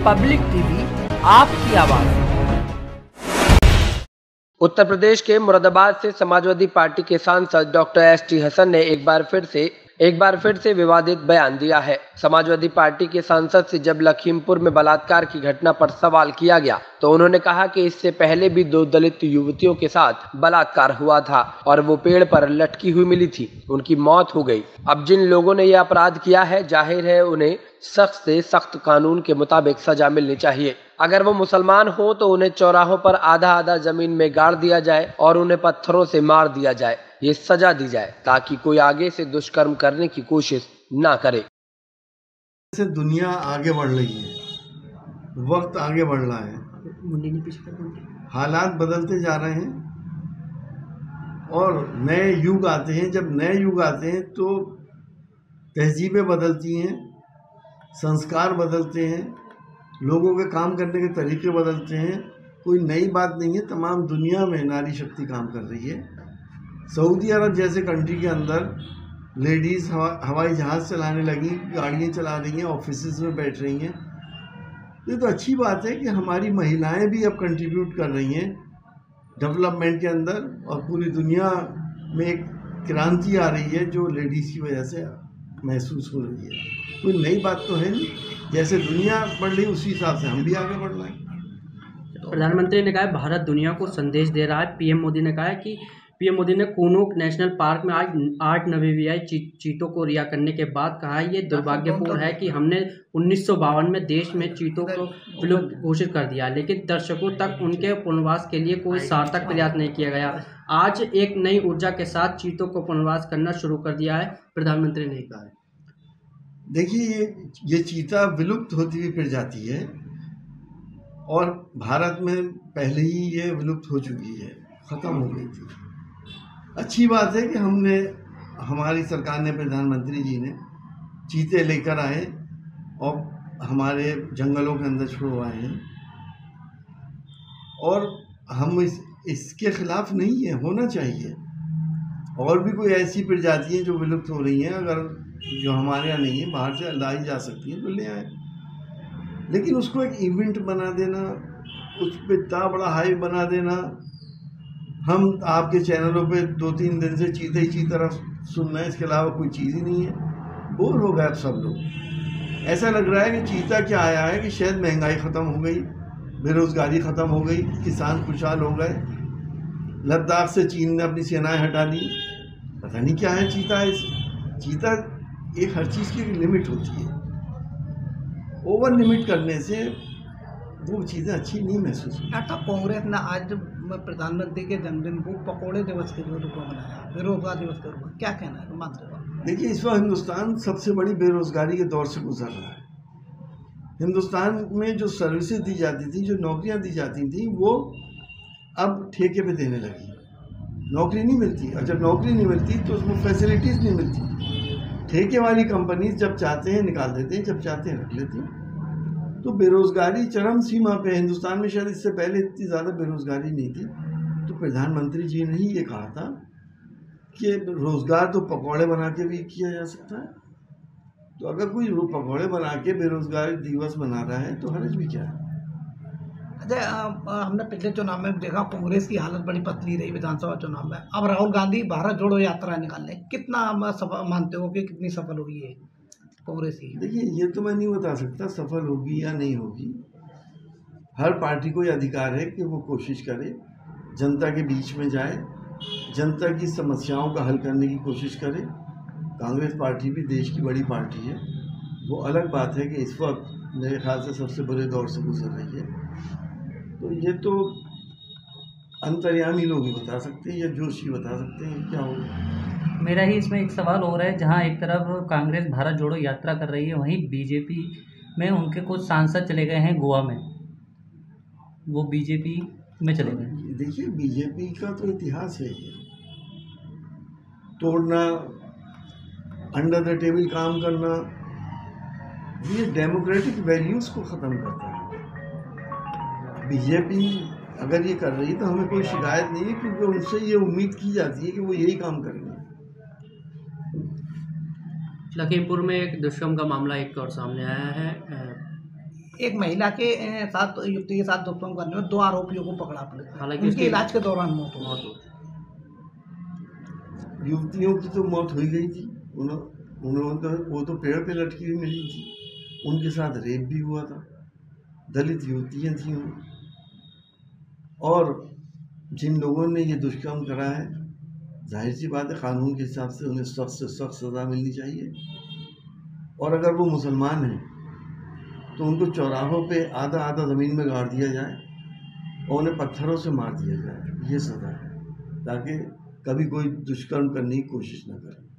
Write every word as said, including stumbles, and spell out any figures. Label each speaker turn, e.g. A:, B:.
A: Public TV, आपकी आवाज। उत्तर प्रदेश के मुरादाबाद से समाजवादी पार्टी के सांसद डॉक्टर एस टी हसन ने एक बार फिर से एक बार फिर से विवादित बयान दिया है। समाजवादी पार्टी के सांसद से जब लखीमपुर में बलात्कार की घटना पर सवाल किया गया तो उन्होंने कहा कि इससे पहले भी दो दलित युवतियों के साथ बलात्कार हुआ था और वो पेड़ पर लटकी हुई मिली थी, उनकी मौत हो गई। अब जिन लोगों ने यह अपराध किया है, जाहिर है उन्हें सख्त से सख्त कानून के मुताबिक सजा मिलनी चाहिए। अगर वो मुसलमान हो तो उन्हें चौराहों पर आधा आधा जमीन में गाड़ दिया जाए और उन्हें पत्थरों से मार दिया जाए, ये सजा दी जाए ताकि कोई आगे से दुष्कर्म करने की कोशिश ना करे।
B: जैसे दुनिया आगे बढ़ रही है, वक्त आगे बढ़ रहा है, हालात बदलते जा रहे हैं और नए युग आते हैं। जब नए युग आते हैं तो तहजीबें बदलती हैं, संस्कार बदलते हैं, लोगों के काम करने के तरीके बदलते हैं। कोई नई बात नहीं है, तमाम दुनिया में नारी शक्ति काम कर रही है। सऊदी अरब जैसे कंट्री के अंदर लेडीज़ हवा, हवाई जहाज़ चलाने लगी, गाड़ियाँ चला रही हैं, ऑफिस में बैठ रही हैं। ये तो अच्छी बात है कि हमारी महिलाएं भी अब कंट्रीब्यूट कर रही हैं डेवलपमेंट के अंदर और पूरी दुनिया में एक क्रांति आ रही है जो लेडीज़ की वजह से महसूस हो रही है। कोई नई बात तो है नहीं, जैसे दुनिया बढ़ रही उसी हिसाब से हम भी आगे बढ़ रहे हैं।
C: प्रधानमंत्री ने कहा भारत दुनिया को संदेश दे रहा है। पीएम मोदी ने कहा है कि पीएम मोदी ने कूनोक नेशनल पार्क में आज आठ नवीवियाई ची, चीतों को रिहा करने के बाद कहा है ये दुर्भाग्यपूर्ण है कि हमने उन्नीस सौ बावन में देश में चीतों को विलुप्त घोषित कर दिया, लेकिन दर्शकों तक उनके पुनर्वास के लिए कोई सार्थक प्रयास नहीं किया गया। आज एक नई ऊर्जा के साथ चीतों को पुनर्वास करना शुरू कर दिया है, प्रधानमंत्री ने कहा है।
B: देखिए, ये ये चीता विलुप्त होती हुई फिर जाती है और भारत में पहले ही ये विलुप्त हो चुकी है, ख़त्म हो गई थी। अच्छी बात है कि हमने हमारी सरकार ने, प्रधानमंत्री जी ने चीते लेकर आए और हमारे जंगलों के अंदर छुड़वाए हैं और हम इस इसके ख़िलाफ़ नहीं है, होना चाहिए। और भी कोई ऐसी प्रजातियाँ जो विलुप्त हो रही हैं, अगर जो हमारे यहाँ नहीं है, बाहर से लाई जा सकती हैं तो ले आए, लेकिन उसको एक इवेंट बना देना, उस पर इतना बड़ा हाइप बना देना। हम आपके चैनलों पे दो तीन दिन से चीते ही चीता सुन रहे हैं, इसके अलावा कोई चीज़ ही नहीं है। बोर हो गए अब सब लोग। ऐसा लग रहा है कि चीता क्या आया है कि शायद महंगाई ख़त्म हो गई, बेरोज़गारी ख़त्म हो गई, किसान खुशहाल हो गए, लद्दाख से चीन ने अपनी सेनाएं हटा ली। पता नहीं क्या है चीता। इस चीता एक हर चीज़ की एक लिमिट होती है, ओवर लिमिट करने से वो चीज़ें अच्छी नहीं महसूस होती।
D: टाटा कांग्रेस ने आज प्रधानमंत्री के जन्मदिन को पकौड़े दिवस के रूप में मनाया, बेरोजगार दिवस के रूप में, क्या कहना है मानते हो?
B: देखिए, इस वक्त हिंदुस्तान सबसे बड़ी बेरोजगारी के दौर से गुजर रहा है। हिंदुस्तान में जो सर्विसेज दी जाती थी, जो नौकरियां दी जाती थी, वो अब ठेके पे देने लगी। नौकरी नहीं मिलती, और जब नौकरी नहीं मिलती तो उसमें फैसिलिटीज़ नहीं मिलती। ठेके वाली कंपनीज जब चाहते हैं निकाल देते हैं, जब चाहते हैं रख लेते हैं। तो बेरोज़गारी चरम सीमा पे। हिंदुस्तान में शायद इससे पहले इतनी ज़्यादा बेरोज़गारी नहीं थी। तो प्रधानमंत्री जी ने ही ये कहा था कि रोज़गार तो पकौड़े बना के भी किया जा सकता है। तो अगर कोई पकौड़े बना के बेरोज़गारी दिवस मना रहा है तो हर्ज भी क्या है।
D: अच्छा, हमने पिछले चुनाव में देखा कांग्रेस की हालत बड़ी पतली रही विधानसभा चुनाव में। अब राहुल गांधी भारत जोड़ो यात्रा निकालने, कितना मानते हो कि कितनी सफल हुई है कांग्रेस की?
B: देखिए, ये तो मैं नहीं बता सकता सफल होगी या नहीं होगी। हर पार्टी को ये अधिकार है कि वो कोशिश करे, जनता के बीच में जाए, जनता की समस्याओं का हल करने की कोशिश करे। कांग्रेस पार्टी भी देश की बड़ी पार्टी है। वो अलग बात है कि इस वक्त मेरे ख्याल से सबसे बुरे दौर से गुजर रही है। तो ये तो अंतर्यामी लोग ही बता सकते हैं या जोशी बता सकते हैं क्या होगा।
C: मेरा ही इसमें एक सवाल हो रहा है, जहां एक तरफ कांग्रेस भारत जोड़ो यात्रा कर रही है, वहीं बीजेपी में उनके कुछ सांसद चले गए हैं गोवा में, वो बीजेपी में चले गए।
B: देखिए, बीजेपी का तो इतिहास है, ये तोड़ना, अंडर द टेबल काम करना, ये डेमोक्रेटिक वैल्यूज़ को ख़त्म करता है। बीजेपी अगर ये कर रही है तो हमें कोई शिकायत नहीं है, क्योंकि उनसे ये उम्मीद की जाती है कि वो यही काम करेंगे।
C: लखीमपुर में एक दुष्कर्म का मामला एक और सामने आया है।
D: एक महिला के अ, साथ युवती के साथ दुष्कर्म करने में दो आरोपियों को पकड़ा पुलिस ने।
C: हालांकि
D: उनके
C: उसकी
D: इलाज के दौरान मौत हो
C: मौत
D: गई।
C: हो
B: युवतियों की तो मौत हो ही गई थी। उन्होंने उन्होंने तो वो तो पेड़ पे लटकी हुई मिली थी। उनके साथ रेप भी हुआ था। दलित युवतियाँ थीं वो। और जिन लोगों ने ये दुष्कर्म करा है, जाहिर सी बात है कानून के हिसाब से उन्हें सख्त से सख्त सज़ा मिलनी चाहिए। और अगर वो मुसलमान हैं तो उनको चौराहों पे आधा आधा ज़मीन में गाड़ दिया जाए और उन्हें पत्थरों से मार दिया जाए, ये सज़ा है, ताकि कभी कोई दुष्कर्म करने की कोशिश न करे।